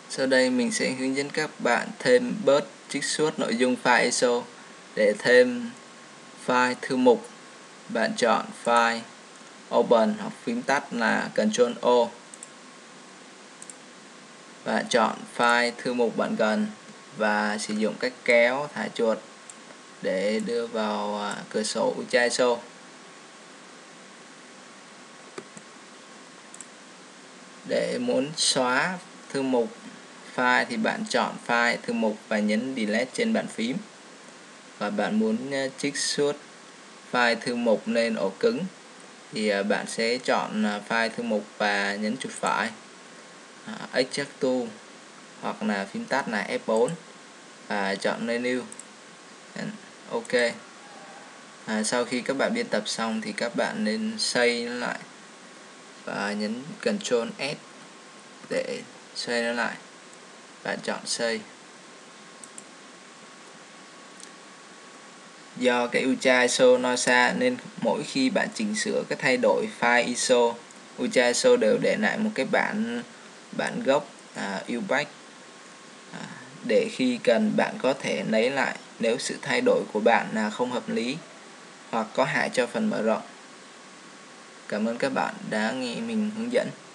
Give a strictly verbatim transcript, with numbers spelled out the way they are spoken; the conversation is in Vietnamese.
Sau đây mình sẽ hướng dẫn các bạn thêm bớt trích xuất nội dung file i ét o. Để thêm file thư mục, bạn chọn File, Open hoặc phím tắt là Ctrl O. Bạn chọn file thư mục bạn cần và sử dụng cách kéo thả chuột để đưa vào cửa sổ u chai ét o. Để muốn xóa thư mục file thì bạn chọn file thư mục và nhấn delete trên bàn phím. Và bạn muốn trích xuất file thư mục lên ổ cứng thì bạn sẽ chọn file thư mục và nhấn chuột phải Extract to hoặc là phím tắt là F bốn và chọn menu. Ok. À, sau khi các bạn biên tập xong thì các bạn nên save nó lại và nhấn Ctrl S để save nó lại. Bạn chọn save. Do cái u chai ét o nó xa nên mỗi khi bạn chỉnh sửa cái thay đổi file i ét o, u chai ét o đều để lại một cái bản bản gốc à, u back à, để khi cần bạn có thể lấy lại nếu sự thay đổi của bạn là không hợp lý hoặc có hại cho phần mở rộng. Cảm ơn các bạn đã nghe mình hướng dẫn.